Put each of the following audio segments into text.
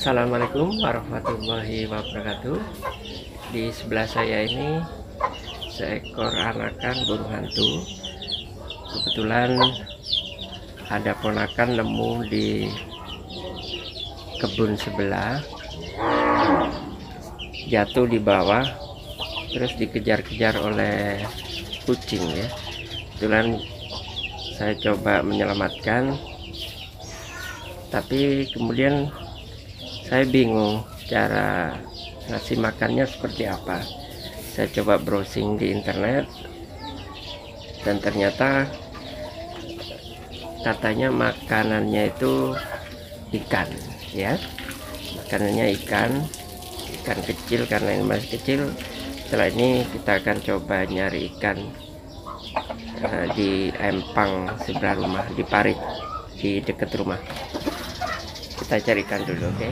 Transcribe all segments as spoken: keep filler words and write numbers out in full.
Assalamualaikum warahmatullahi wabarakatuh. Di sebelah saya ini seekor anakan burung hantu. Kebetulan ada ponakan nemu di kebun sebelah, jatuh di bawah, terus dikejar-kejar oleh kucing ya. Kebetulan saya coba menyelamatkan, tapi kemudian saya bingung cara ngasih makannya seperti apa. Saya coba browsing di internet dan ternyata katanya makanannya itu ikan ya. Makanannya ikan, ikan kecil karena ini masih kecil. Setelah ini kita akan coba nyari ikan uh, di empang sebelah rumah, di parit di dekat rumah. Kita cari ikan dulu, oke? Okay?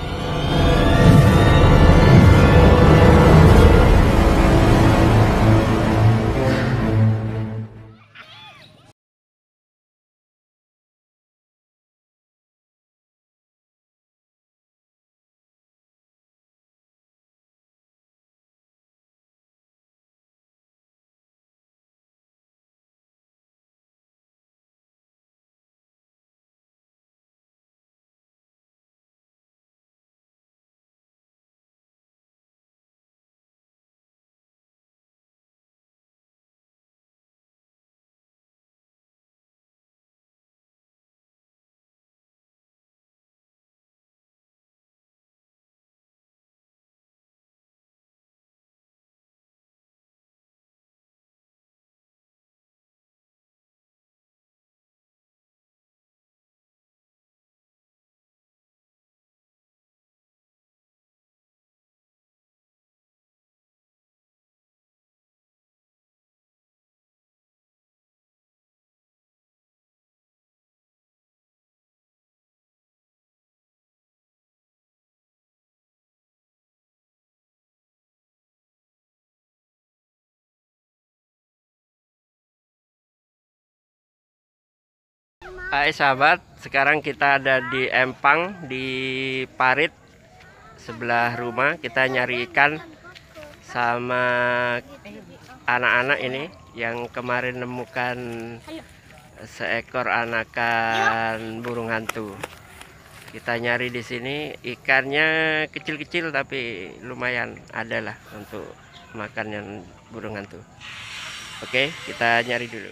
Hai sahabat, sekarang kita ada di empang di parit sebelah rumah. Kita nyari ikan sama anak-anak ini yang kemarin nemukan seekor anakan burung hantu. Kita nyari di sini, ikannya kecil-kecil tapi lumayan adalah untuk makan burung hantu. Oke, kita nyari dulu.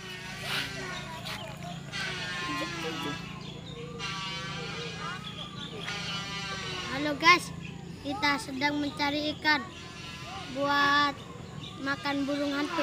Halo guys, kita sedang mencari ikan buat makan burung hantu.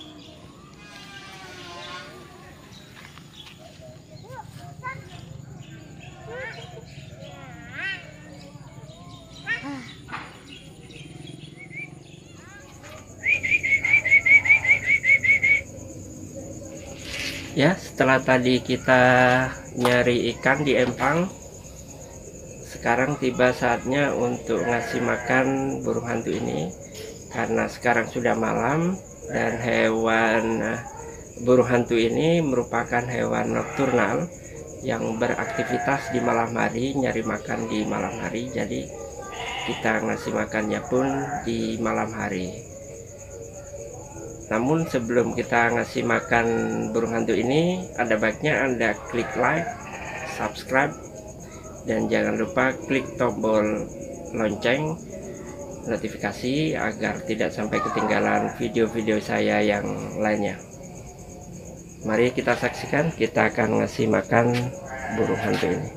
Ya, setelah tadi kita nyari ikan di empang, sekarang tiba saatnya untuk ngasih makan burung hantu ini. Karena sekarang sudah malam dan hewan burung hantu ini merupakan hewan nokturnal yang beraktivitas di malam hari, nyari makan di malam hari. Jadi kita ngasih makannya pun di malam hari. Namun sebelum kita ngasih makan burung hantu ini, ada baiknya Anda klik like, subscribe, dan jangan lupa klik tombol lonceng notifikasi agar tidak sampai ketinggalan video-video saya yang lainnya. Mari kita saksikan, kita akan ngasih makan burung hantu ini.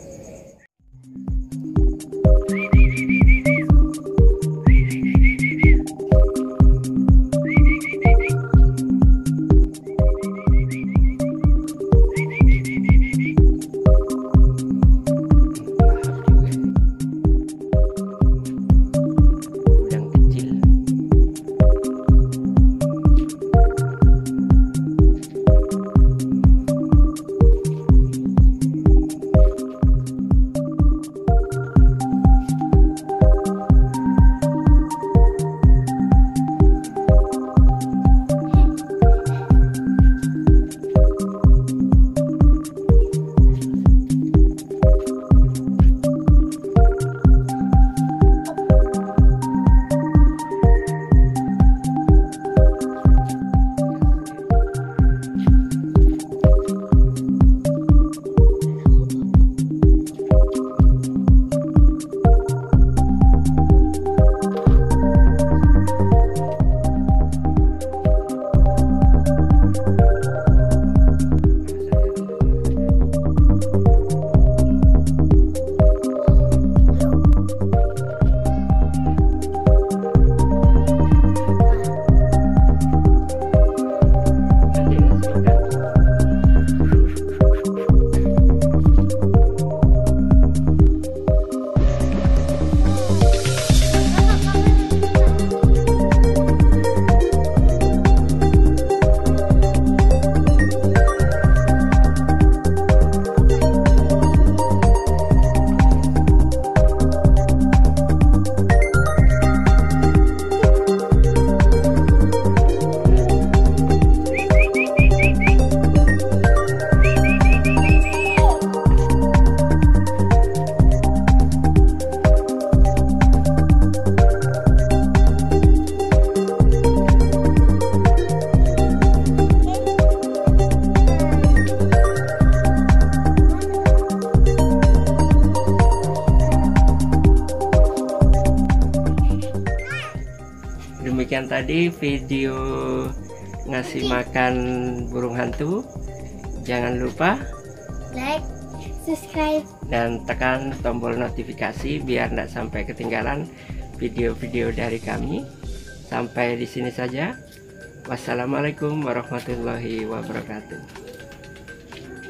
sekian tadi video ngasih makan burung hantu. Jangan lupa like, subscribe, dan tekan tombol notifikasi biar tidak sampai ketinggalan video-video dari kami. Sampai di sini saja. Wassalamualaikum warahmatullahi wabarakatuh.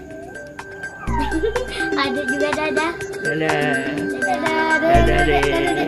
Ada juga dadah. Dadah. Dadah. Dadah, deh.